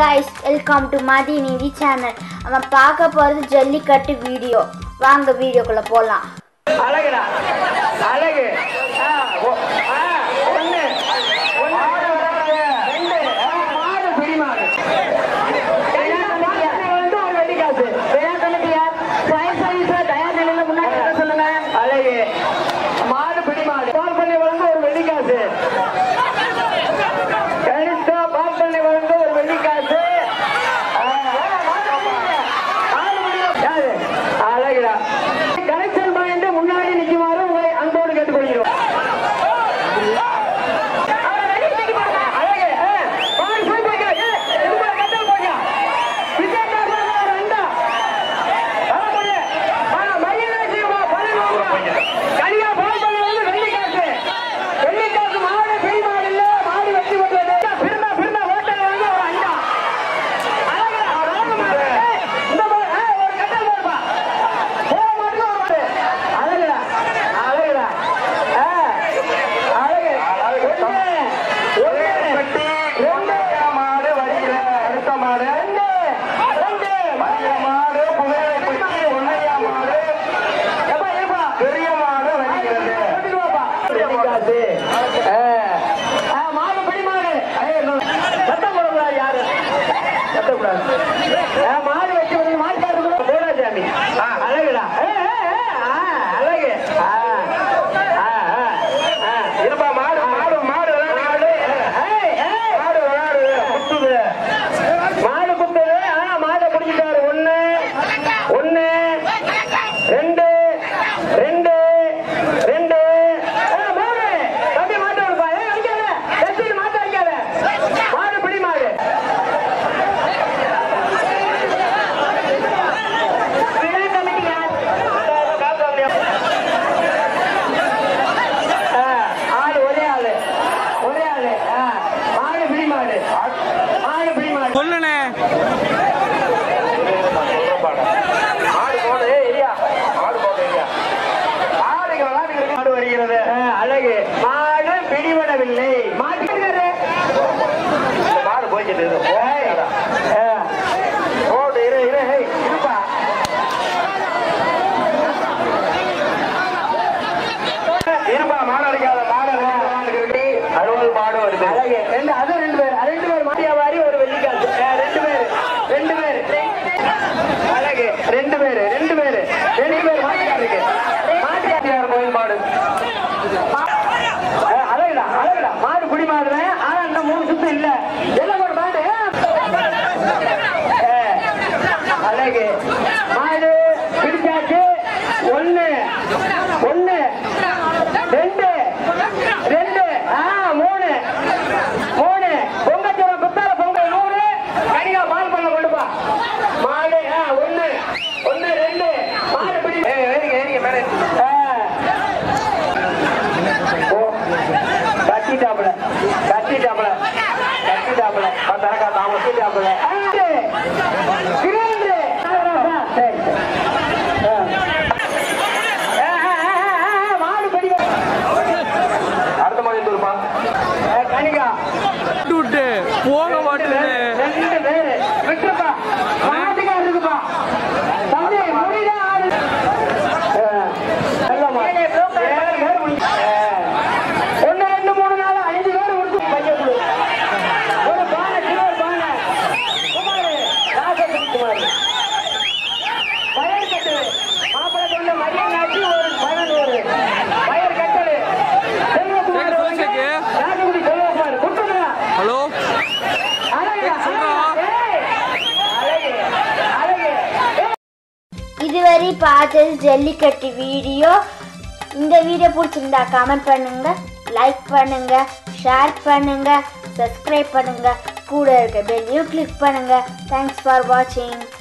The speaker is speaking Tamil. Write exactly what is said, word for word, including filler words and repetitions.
guys, welcome to Madi Nidhi channel. நம்ம பார்க்க போறது ஜல்லிக்கட்டு வீடியோ. வாங்க வீடியோக்குள்ள போலாம். அழகுடா அழகு ஆ ஆ ஒண்ணு ஒண்ணு வராது ரெண்டு மாடு பிடி மாடு வந்து ஒரு வெடி காசு வேற கணக்கியா ஃபைவ் சைஸ் டயர் நிலையில முன்னாடி என்ன சொல்லுங்க அழகு மாடு பிடி மாடு பால் பண்ணி வந்து ஒரு வெடி காசு கணிஷ்டா பால் பண்ணி வந்து ஒரு வெடி காசு அழகுடா கலெக்ஷன் பாயிண்ட் முன்னாடி நிக்குமாறு உங்களை அன்போடு கேட்டுக்கொள்கிறோம். மாடு வச்சு மாட்டாரு போராஜாமி அழகுடா அழகு இருப்பா மாடு மாடு மாடு மாடு மாடு விளையாடு குத்துது மாடு குத்துது ஆனா மாடை பிடிச்சிட்டாரு ஒண்ணு ஒண்ணு ரெண்டு ரெண்டு ரெண்டு மூணு தம்பி மாட்டை விடுப்பா ஏ அடிக்காத தம்பி மாட்டை அடிக்காத மாடு பிடி மாடு சொல்லுனே வருகிறது அழகு மாடு பிடிபடவில்லை மாட்டுக்காரு மாடு போய்கிட்டு ஓடு இரு இரு இருப்பா இருப்பா மாடு அடிக்காத மாடு அறுபது மாடு வருது அழகு ரெண்டு அது ரெண்டு பேர் ரெண்டு பேர் மாட்டியாவாரி ஒரு வெள்ளிக்காசு ரெண்டு பேர் ரெண்டு பேர் அழகு ரெண்டு பேர் ரெண்டு பேர் ரெண்டு பேர் மாட்டியாருக்கு மாட்டியார் கோயில் மாடு அழகுடா அழகுடா மாடு குடி மாடுவேன் ஆனா இன்னும் மூணு சுத்தம் இல்ல எல்லாம் ஒரு மாடு அழகு மாடு பிடிச்சாச்சு ஒண்ணு ஒண்ணு ரெண்டு ரெண்டு மூணு மூணு பொங்கச்சோட புத்தால பொங்கல் நூறு கனியா பால் பண்ண கொண்டுப்பா மாடு ஒண்ணு ஒண்ணு ரெண்டு மாடு பிடி ஏறிங்க ஏறிங்க மேலே கட்டிட்டாப்புல கட்டிட்டாப்புல கட்டிட்டாப்புல பத்தரக்கா தாம கட்டிட்டாப்புல மாடு படி அடுத்த மாதிரி இருப்பா கனிகா விட்டு போக மாட்டேங்குது ரெண்டு பேரு விட்டுப்பா மாட்டுக்கா இருக்குப்பா தம்பி முடியல ஆடு ஒன்னு ரெண்டு மூணு நாலு அஞ்சு பேர் கொடுத்து பையன் கொடு ஒரு பானை கிலோ பானை குமாரு ராசகுமார் பயிர் கட்டு மாப்பிள்ளை கொண்ட மரியாதை ஆட்சி ஒரு பதினோரு பயிர் கட்டடு செல்வகுமார் ராஜகுடி செல்வகுமார் குட்டுங்களா ஹலோ இதுவரை பார்த்தது ஜல்லிக்கட்டு வீடியோ. இந்த வீடியோ பிடிச்சிருந்தா கமெண்ட் பண்ணுங்க, லைக் பண்ணுங்க, ஷேர் பண்ணுங்க, சப்ஸ்கிரைப் பண்ணுங்க, கூட இருக்க பெல்லையும் கிளிக் பண்ணுங்க. தேங்க்ஸ் ஃபார் வாட்சிங்.